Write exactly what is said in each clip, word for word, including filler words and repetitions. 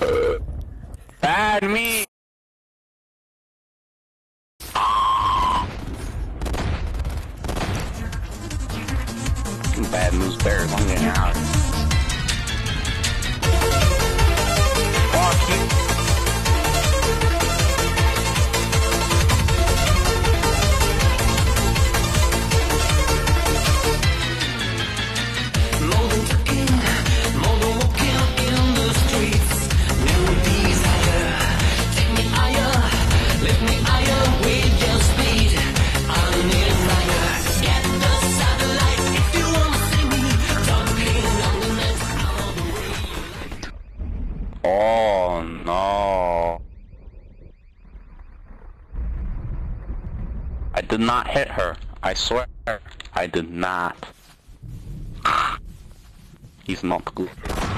Bad me! Bad news bears, I'm getting out. Fuck you. Oh no. I did not hit her. I swear I did not. He's not good.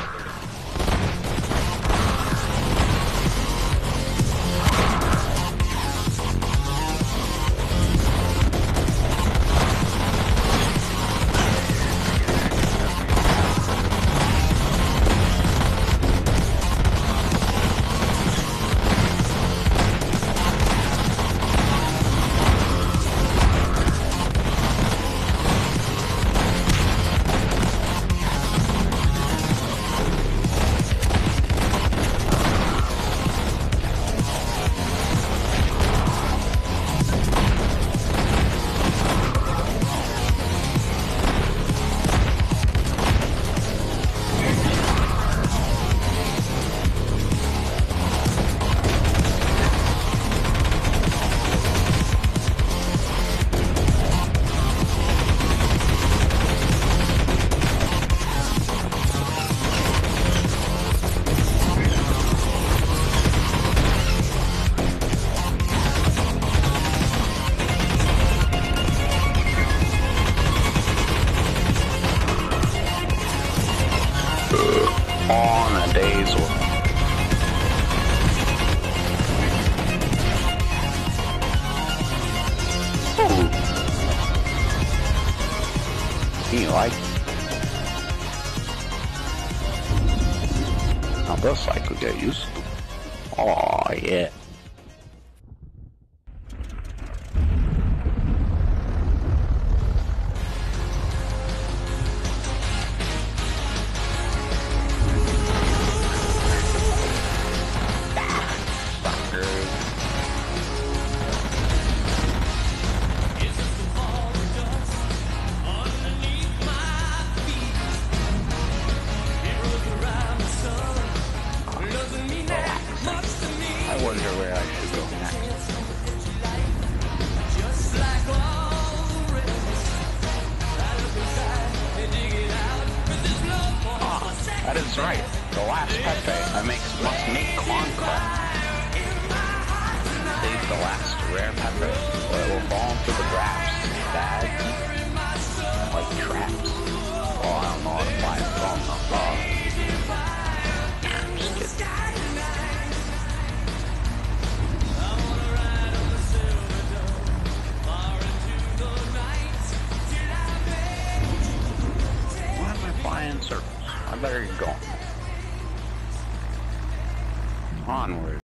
On a day's work. Ooh. You like it? Now this I could get used to. Oh yeah. I wonder where I should go next. Ah, that is right. The last Pepe I make must make Conquest. Save the last rare Pepe.